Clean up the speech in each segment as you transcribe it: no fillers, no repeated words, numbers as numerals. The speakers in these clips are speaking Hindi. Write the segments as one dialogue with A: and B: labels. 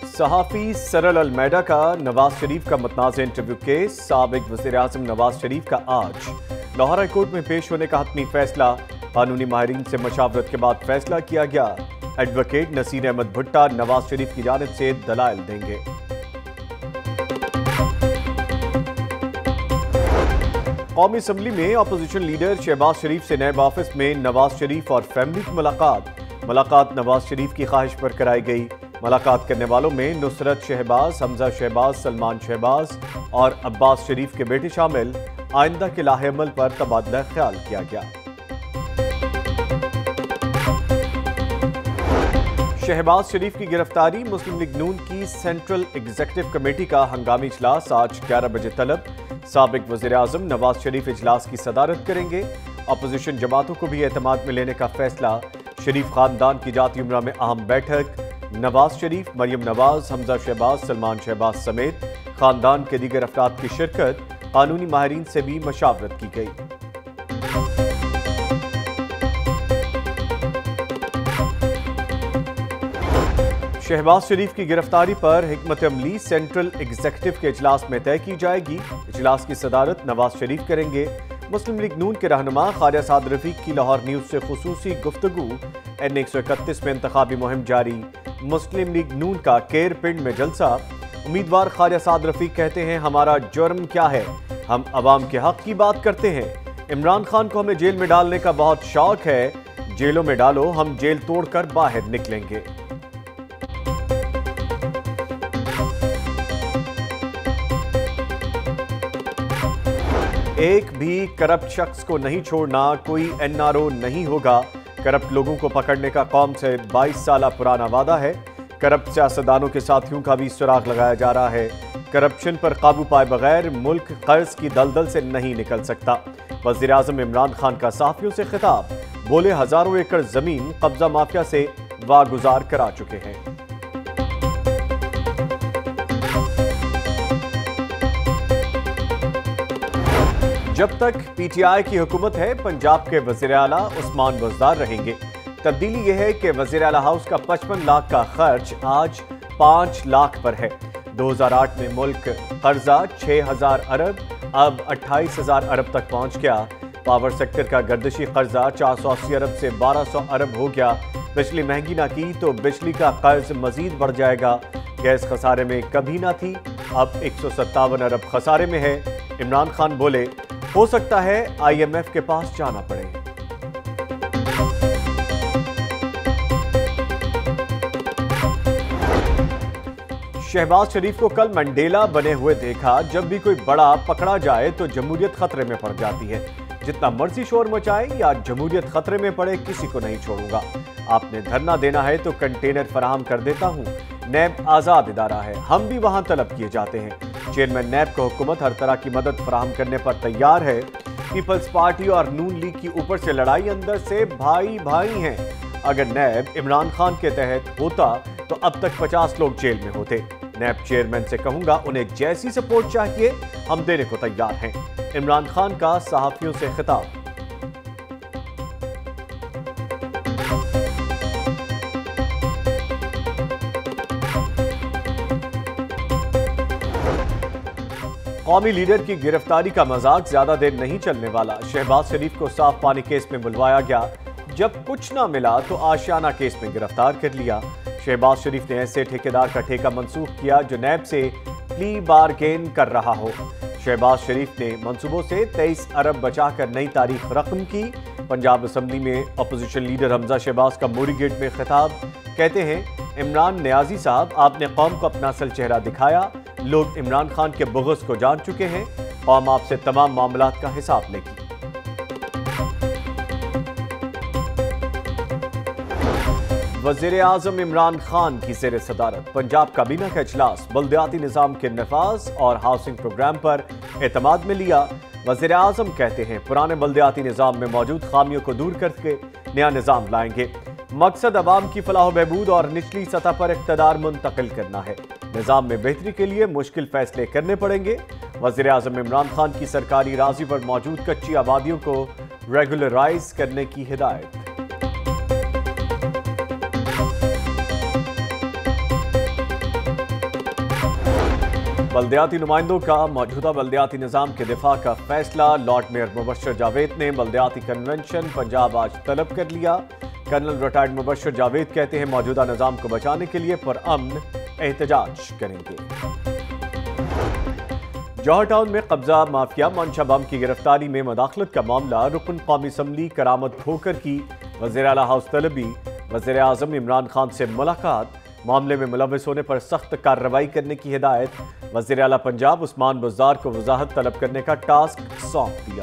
A: सहाफ़ी सरल अलमैडा का नवाज शरीफ का मुतनाज़ इंटरव्यू केस। साबिक वज़ीर-ए-आज़म नवाज शरीफ का आज लाहौर हाई कोर्ट में पेश होने का हतमी फैसला। कानूनी माहिरीन से मशावरत के बाद फैसला किया गया। एडवोकेट नसीर अहमद भुट्टा नवाज शरीफ की जानिब से दलाइल देंगे। कौमी असम्बली में अपोजिशन लीडर शहबाज शरीफ से नैब ऑफिस में नवाज शरीफ और फैमिली की मुलाकात नवाज शरीफ की ख्वाहिश पर कराई गई। मुलाकात करने वालों में नुसरत शहबाज, हमजा शहबाज, सलमान शहबाज और अब्बास शरीफ के बेटे शामिल। आइंदा के लाहेअमल पर तबादला ख्याल किया गया। शहबाज शरीफ की गिरफ्तारी। मुस्लिम लीग नून की सेंट्रल एग्जीक्यूटिव कमेटी का हंगामी इजलास आज 11 बजे तलब। साबिक वज़ीर-ए-आज़म नवाज शरीफ इजलास की सदारत करेंगे। अपोजिशन जमातों को भी एतमाद में लेने का फैसला। शरीफ खानदान की जाती उम्रा में अहम बैठक। नवाज शरीफ, मरियम नवाज, हमजा शहबाज, सलमान शहबाज समेत खानदान के दीगर अफराद की शिरकत। कानूनी माहिरीन से भी मशावरत की गई। शहबाज शरीफ की गिरफ्तारी पर हिकमत अमली सेंट्रल एग्जीक्यूटिव के इजलास में तय की जाएगी। इजलास की सदारत नवाज शरीफ करेंगे। मुस्लिम लीग नून के रहनुमा ख्वाजा साद रफीक की लाहौर न्यूज से खुसूसी गुफ्तगू। N131 में इंतखाबी मुहिम जारी। मुस्लिम लीग नून का केर पिंड में जलसा। उम्मीदवार ख्वाजा साद रफीक कहते हैं, हमारा जुर्म क्या है, हम अवाम के हक की बात करते हैं। इमरान खान को हमें जेल में डालने का बहुत शौक है। जेलों में डालो, हम जेल तोड़कर बाहर निकलेंगे। एक भी करप्ट शख्स को नहीं छोड़ना, कोई NRO नहीं होगा। करप्ट लोगों को पकड़ने का कौम से 22 साल पुराना वादा है। करप्ट सियासतदानों के साथियों का भी सुराग लगाया जा रहा है। करप्शन पर काबू पाए बगैर मुल्क कर्ज की दलदल से नहीं निकल सकता। वज़ीर-ए-आज़म इमरान खान का सहाफ़ियों से खिताब। बोले, हजारों एकड़ जमीन कब्जा माफिया से वागुजार करा चुके हैं। जब तक PTI की हुकूमत है, पंजाब के वज़ीर आला उस्मान बुज़दार रहेंगे। तब्दीली यह है कि वज़ीर आला हाउस का 55 लाख का खर्च आज 5 लाख पर है। 2008 में मुल्क कर्जा 6000 अरब अब 28,000 अरब तक पहुंच गया। पावर सेक्टर का गर्दिशी कर्जा 480 अरब से 1200 अरब हो गया। बिजली महंगी ना की तो बिजली का कर्ज मजीद बढ़ जाएगा। गैस खसारे में कभी ना थी, अब 157 अरब खसारे में है। इमरान खान बोले, हो सकता है IMF के पास जाना पड़े। शहबाज शरीफ को कल मंडेला बने हुए देखा। जब भी कोई बड़ा पकड़ा जाए तो जमहूरियत खतरे में पड़ जाती है। जितना मर्जी शोर मचाए या जमहूरियत खतरे में पड़े, किसी को नहीं छोड़ूंगा। आपने धरना देना है तो कंटेनर फराहम कर देता हूं। नैब आजाद इदारा है, हम भी वहां तलब किए जाते हैं। चेयरमैन नैब को हुकूमत हर तरह की मदद फराहम करने पर तैयार है। पीपल्स पार्टी और नून लीग की ऊपर से लड़ाई, अंदर से भाई भाई हैं। अगर नैब इमरान खान के तहत होता तो अब तक 50 लोग जेल में होते। नैब चेयरमैन से कहूंगा, उन्हें जैसी सपोर्ट चाहिए हम देने को तैयार हैं। इमरान खान का सहाफियों से खिताब। कौमी लीडर की गिरफ्तारी का मजाक ज्यादा देर नहीं चलने वाला। शहबाज शरीफ को साफ पानी केस में बुलवाया गया। जब कुछ ना मिला तो आशियाना केस में गिरफ्तार कर लिया। शहबाज शरीफ ने ऐसे ठेकेदार का ठेका मंसूख किया जो नैब से प्ली बारगेन कर रहा हो। शहबाज शरीफ ने मंसूबों से 23 अरब बचाकर नई तारीख रकम की। पंजाब असम्बली में अपोजिशन लीडर हमजा शहबाज का मोरी गेट में खिताब। कहते हैं, इमरान नियाजी साहब, आपने कौम को अपना असल चेहरा दिखाया। लोग इमरान खान के बुग़्ज़ को जान चुके हैं। कौम आपसे तमाम मामलात का हिसाब लेगी। वज़ीर-ए-आज़म इमरान खान की ज़ेर सदारत पंजाब काबीना का इजलास। बल्दियाती निज़ाम के नफाज और हाउसिंग प्रोग्राम पर एतमाद में लिया। वज़ीर-ए-आज़म कहते हैं, पुराने बल्दियाती निज़ाम में मौजूद खामियों को दूर करके नया निज़ाम लाएंगे। मकसद अवाम की फलाह बहबूद और निचली सतह पर इक़्तिदार मुंतकिल करना है। निज़ाम में बेहतरी के लिए मुश्किल फैसले करने पड़ेंगे। वज़ीर-ए-आज़म इमरान खान की सरकारी राज़ी पर मौजूद कच्ची आबादियों को रेगुलराइज करने की हिदायत। बल्दियाती नुमाइंदों का मौजूदा बल्दियाती निज़ाम के दिफा का फैसला। लॉर्ड मेयर मुबशर जावेद ने बल्दियाती कन्वेंशन पंजाब आज तलब कर लिया। कर्नल रिटायर्ड मुबशर जावेद कहते हैं मौजूदा निज़ाम को बचाने के लिए पुरअमन एहतजाज करेंगे। जौहर टाउन में कब्जा माफिया मंशा बम की गिरफ्तारी में मदाखलत का मामला। रुकन कौमी असम्बली करामत खोकर की वज़ीर आला हाउस तलबी। वज़ीर आज़म इमरान खान से मुलाकात। मामले में मुलविस होने पर सख्त कार्रवाई करने की हिदायत। वज़ीर आला पंजाब उस्मान बुज़दार को वजाहत तलब करने का टास्क सौंप दिया।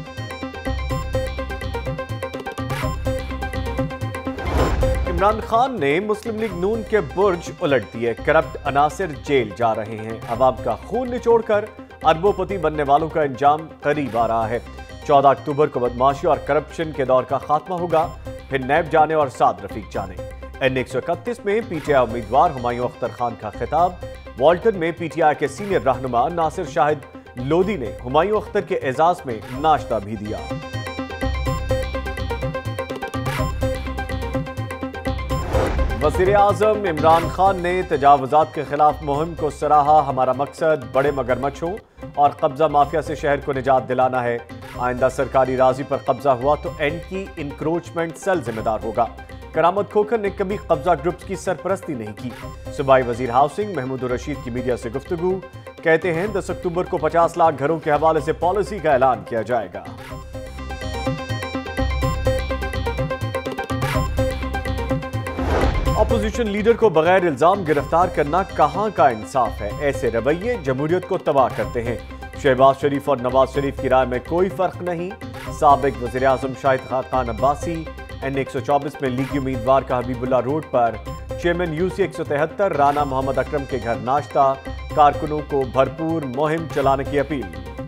A: इमरान खान ने मुस्लिम लीग नून के बुर्ज उलट दिए। करप्ट अनासिर जेल जा रहे हैं। अवाम का खून निचोड़कर अरबोपति बनने वालों का अंजाम करीब आ रहा है। 14 अक्टूबर को बदमाशी और करप्शन के दौर का खात्मा होगा। फिर नैब जाने और साद रफीक जाने। N131 में पीटीआई उम्मीदवार हुमायूं अख्तर खान का खिताब। वाल्टन में पीटीआई के सीनियर रहनुमा नासिर शाहिद लोदी ने हुमायूं अख्तर के एजाज में नाश्ता भी दिया। वज़ीर आज़म इमरान खान ने तजावुज़ात के खिलाफ मुहिम को सराहा। हमारा मकसद बड़े मगरमच्छों और कब्जा माफिया से शहर को निजात दिलाना है। आइंदा सरकारी राजी पर कब्जा हुआ तो एंटी इंक्रोचमेंट सेल जिम्मेदार होगा। करामत खोकर ने कभी कब्जा ग्रुप्स की सरपरस्ती नहीं की। सूबाई वजीर हाउसिंग महमूद रशीद की मीडिया से गुफ्तगू। कहते हैं 10 अक्टूबर को 50 लाख घरों के हवाले से पॉलिसी का ऐलान किया जाएगा। अपोजिशन लीडर को बगैर इल्जाम गिरफ्तार करना कहां का इंसाफ है। ऐसे रवैये जमहूरियत को तबाह करते हैं। शहबाज शरीफ और नवाज शरीफ की राय में कोई फर्क नहीं। साबिक वज़ीर आज़म शाहिद खान अब्बासी। N124 में लीगी उम्मीदवार का हबीबुल्ला रोड पर चेयरमैन UC 173 राना मोहम्मद अकरम के घर नाश्ता। कारकुनों को भरपूर मुहिम चलाने की अपील।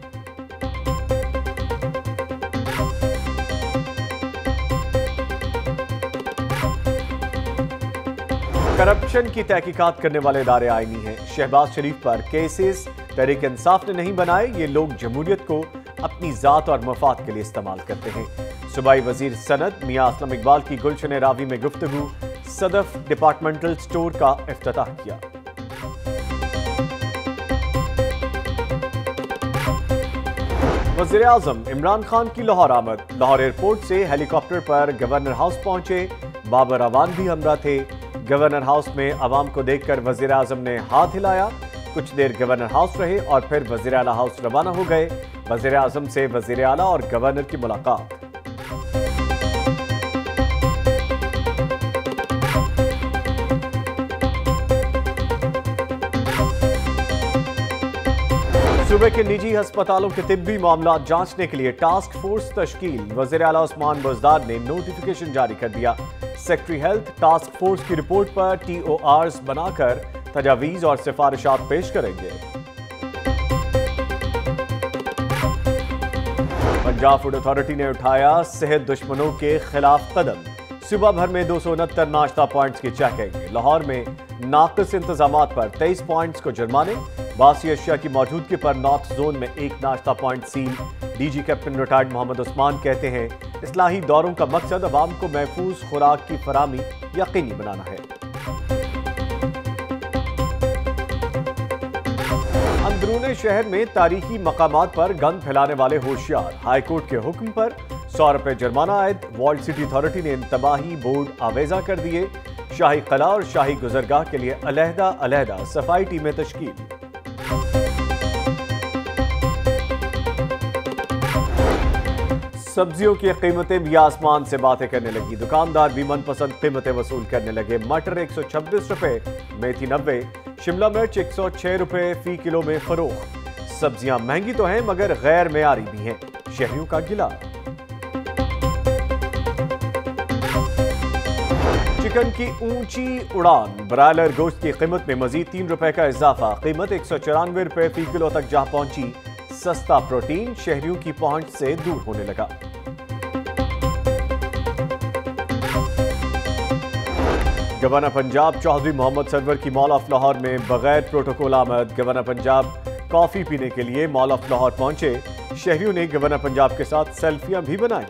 A: करप्शन की तहकीकात करने वाले इदारे आईनी हैं। शहबाज शरीफ पर केसेस तहरीक इंसाफ ने नहीं बनाए। ये लोग जमहूरियत को अपनी जात और मफाद के लिए इस्तेमाल करते हैं। सूबाई वजीर सनत मियां असलम इकबाल की गुलशन रावी में गुफ्तगू। सदफ डिपार्टमेंटल स्टोर का इफ्तिताह किया। वज़ीर आज़म इमरान खान की लाहौर आमद। लाहौर एयरपोर्ट से हेलीकॉप्टर पर गवर्नर हाउस पहुंचे। बाबर अवान भी हमरा थे। गवर्नर हाउस में अवाम को देखकर वज़ीर आज़म ने हाथ हिलाया। कुछ देर गवर्नर हाउस रहे और फिर वज़ीर आला हाउस रवाना हो गए। वज़ीर आज़म से वज़ीर आला और गवर्नर की मुलाकात। सूबे के निजी अस्पतालों के तिब्बी मामला जांचने के लिए टास्क फोर्स तश्कील। वज़ीर आला उस्मान बुज़दार ने नोटिफिकेशन जारी कर दिया। सेक्रेटरी हेल्थ टास्क फोर्स की रिपोर्ट पर TORs बनाकर तजावीज़ और सिफारिशात पेश करेंगे। पंजाब फूड अथॉरिटी ने उठाया सेहत दुश्मनों के खिलाफ कदम। सुबह भर में 269 नाश्ता पॉइंट्स की चेकिंग। लाहौर में नाक़िस इंतजामात पर 23 पॉइंट्स को जुर्माने। बासी अशिया की मौजूदगी पर नॉर्थ जोन में एक नाश्ता पॉइंट सील। DG captain retired Muhammad Usman कहते हैं इस्लाही दौरों का मकसद अवाम को महफूज खुराक की फराहमी यकीनी बनाना है। अंदरूने शहर में तारीखी मकामात पर गंद फैलाने वाले होशियार। हाईकोर्ट के हुक्म पर 100 रुपए जुर्माना आयद। वॉल्ड सिटी अथॉरिटी ने इंतबाही बोर्ड आवेजा कर दिए। शाही कला और शाही गुजरगाह के लिए अलहदा सफाई टीमें तश्कील। सब्जियों की कीमतें भी आसमान से बातें करने लगी। दुकानदार भी मनपसंद कीमतें वसूल करने लगे। मटर 126 रुपए, मेथी 90, शिमला मिर्च 106 रुपए फी किलो में फरोख्त। सब्जियां महंगी तो हैं मगर गैर मेयारी भी हैं। शहरियों का गिला। चिकन की ऊंची उड़ान। ब्रायलर गोश्त की कीमत में मजीद 3 रुपए का इजाफा। कीमत 194 रुपए फी किलो तक जा पहुंची। सस्ता प्रोटीन शहरियों की पहुंच से दूर होने लगा। गवर्नर पंजाब चौधरी मोहम्मद सरवर की मॉल ऑफ लाहौर में बगैर प्रोटोकॉल आमद। गवर्नर पंजाब कॉफी पीने के लिए मॉल ऑफ लाहौर पहुंचे। शहरियों ने गवर्नर पंजाब के साथ सेल्फियां भी बनाई।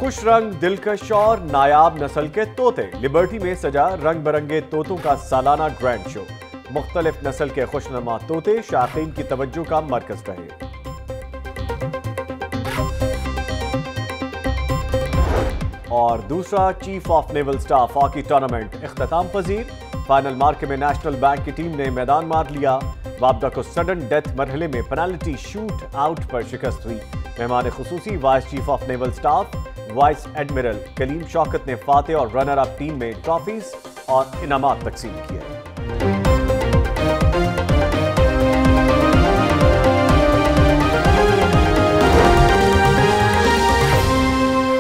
A: खुश रंग, दिलकश और नायाब नस्ल के तोते। लिबर्टी में सजा रंग बिरंगे तोतों का सालाना ग्रैंड शो। मुख्तलिफ नस्ल के खुशनुमा तोते शायकीन की तवज्जो का मरकज रहे। और दूसरा chief of naval staff hockey tournament इख्तिताम पजीर। फाइनल मार्के में नेशनल बैंक की टीम ने मैदान मार लिया। वाबदा को सडन डेथ मरहले में पेनाल्टी शूट आउट पर शिकस्त हुई। मेहमान खुसूसी vice chief of naval staff vice admiral Kaleem Shaukat ने फाते और रनर अप टीम में ट्रॉफीज और इनामात तकसीम किए।